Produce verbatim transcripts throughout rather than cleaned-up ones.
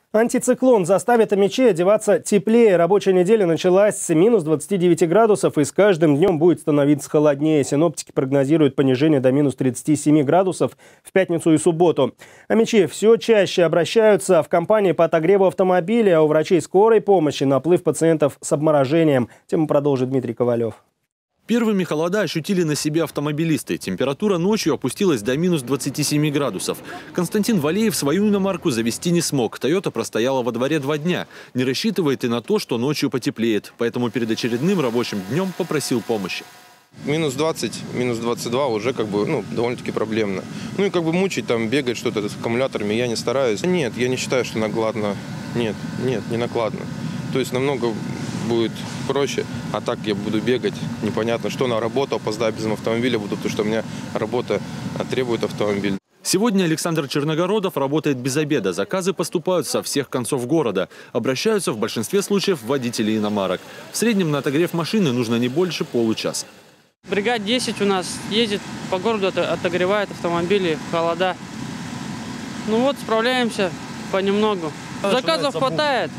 Антициклон заставит омичей одеваться теплее. Рабочая неделя началась с минус двадцати девяти градусов и с каждым днем будет становиться холоднее. Синоптики прогнозируют понижение до минус тридцати семи градусов в пятницу и субботу. Омичи все чаще обращаются в компании по отогреву автомобиля, а у врачей скорой помощи наплыв пациентов с обморожением. Тему продолжит Дмитрий Ковалев. Первыми холода ощутили на себе автомобилисты. Температура ночью опустилась до минус двадцати семи градусов. Константин Валеев свою иномарку завести не смог. Тойота простояла во дворе два дня. Не рассчитывает и на то, что ночью потеплеет. Поэтому перед очередным рабочим днем попросил помощи. Минус двадцать, минус двадцать два уже как бы, ну, довольно-таки проблемно. Ну и как бы мучить, там, бегать что-то с аккумуляторами я не стараюсь. Нет, я не считаю, что накладно. Нет, нет, не накладно. То есть намного будет проще, а так я буду бегать, непонятно что, на работу опоздаю без автомобиля буду, потому что у меня работа требует автомобиль. Сегодня Александр Черногородов работает без обеда. Заказы поступают со всех концов города. Обращаются в большинстве случаев водители иномарок. В среднем на отогрев машины нужно не больше получаса. Бригад десять у нас ездит по городу, отогревает автомобили в холода. Ну вот, справляемся понемногу. Заказов хватает.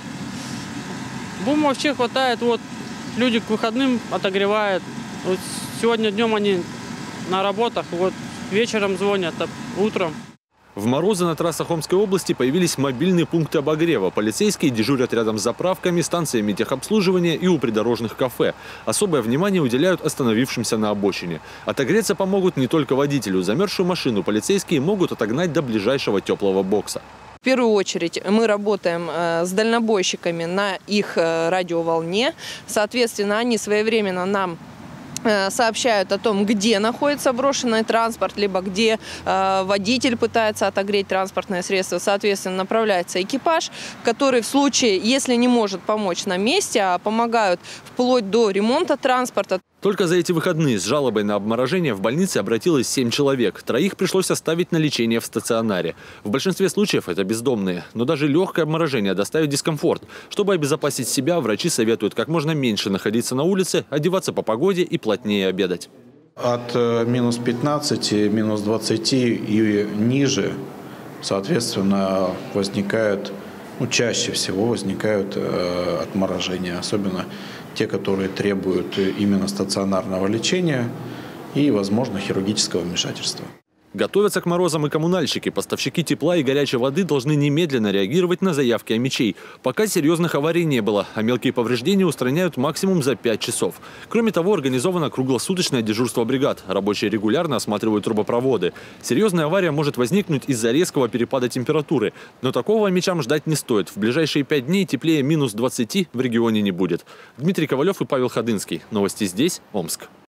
Бум вообще хватает. Вот люди к выходным отогревают. Вот сегодня днем они на работах, вот вечером звонят, а утром. В морозы на трассах Омской области появились мобильные пункты обогрева. Полицейские дежурят рядом с заправками, станциями техобслуживания и у придорожных кафе. Особое внимание уделяют остановившимся на обочине. Отогреться помогут не только водителю. Замерзшую машину полицейские могут отогнать до ближайшего теплого бокса. В первую очередь мы работаем с дальнобойщиками на их радиоволне. Соответственно, они своевременно нам сообщают о том, где находится брошенный транспорт, либо где э, водитель пытается отогреть транспортное средство. Соответственно, направляется экипаж, который в случае, если не может помочь на месте, а помогают вплоть до ремонта транспорта. Только за эти выходные с жалобой на обморожение в больнице обратилось семь человек. Троих пришлось оставить на лечение в стационаре. В большинстве случаев это бездомные. Но даже легкое обморожение доставит дискомфорт. Чтобы обезопасить себя, врачи советуют как можно меньше находиться на улице, одеваться по погоде и плотнее обедать. От минус пятнадцати, минус двадцати и ниже, соответственно, возникают, ну, чаще всего возникают э, отморожения, особенно те, которые требуют именно стационарного лечения и, возможно, хирургического вмешательства. Готовятся к морозам и коммунальщики. Поставщики тепла и горячей воды должны немедленно реагировать на заявки омичей. Пока серьезных аварий не было, а мелкие повреждения устраняют максимум за пять часов. Кроме того, организовано круглосуточное дежурство бригад. Рабочие регулярно осматривают трубопроводы. Серьезная авария может возникнуть из-за резкого перепада температуры. Но такого омичам ждать не стоит. В ближайшие пять дней теплее минус двадцати в регионе не будет. Дмитрий Ковалев и Павел Ходынский. Новости здесь, Омск.